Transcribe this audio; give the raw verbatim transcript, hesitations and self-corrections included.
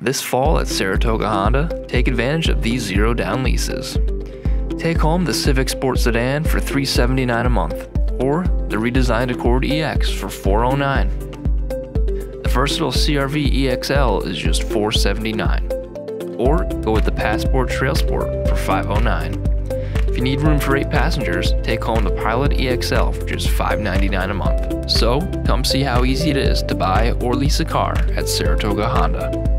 This fall at Saratoga Honda, take advantage of these zero down leases. Take home the Civic Sport Sedan for three hundred seventy-nine dollars a month, or the redesigned Accord E X for four hundred nine dollars. The versatile C R V E X L is just four hundred seventy-nine dollars, or go with the Passport Trail Sport for five hundred nine dollars. If you need room for eight passengers, take home the Pilot E X L for just five hundred ninety-nine dollars a month. So, come see how easy it is to buy or lease a car at Saratoga Honda.